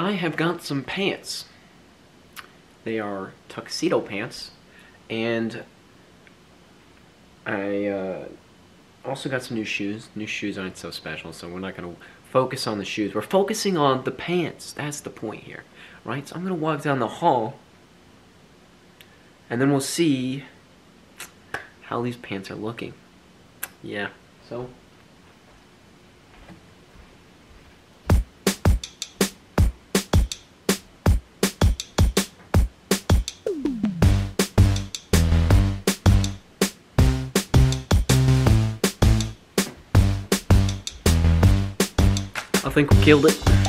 I have got some pants. They are tuxedo pants, and I also got some new shoes. New shoes aren't so special, so we're not going to focus on the shoes. We're focusing on the pants. That's the point here, right? So I'm going to walk down the hall, and then we'll see how these pants are looking. Yeah, so... I think we killed it.